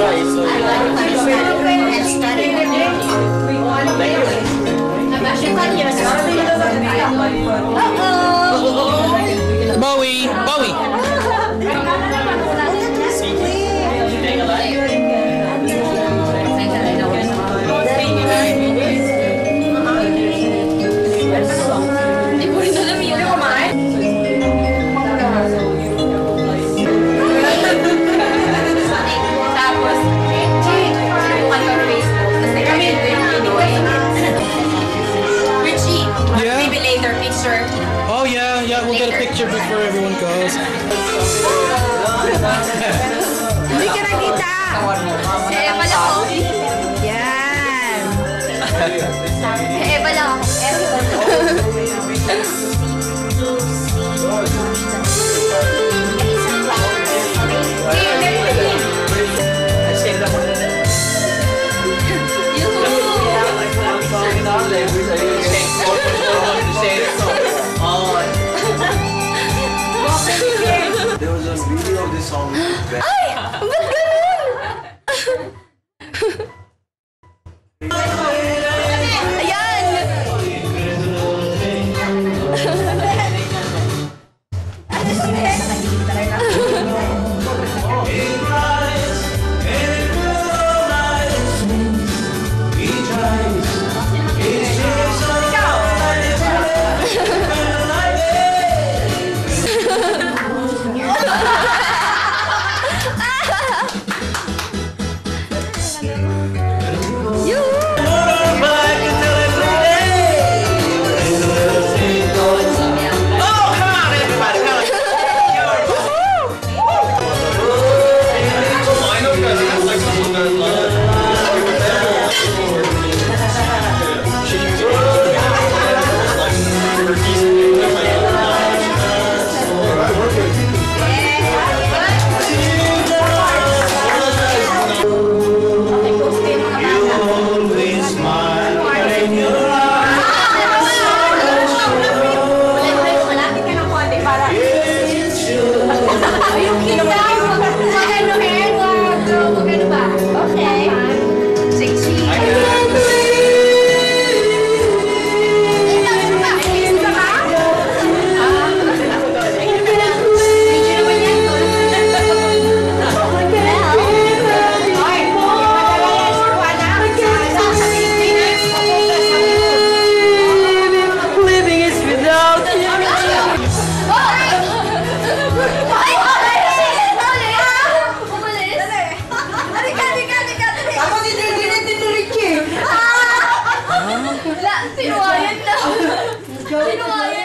and study. Bowie! Bowie! Oh yeah, we'll get a picture before everyone goes. Hindi ka nakita! Eva lang ako. Yan! Eva lang ako. There was a video of this song. Ay! Ba't ganun? Ayan! Sinuwayan lang. Sinuwayan.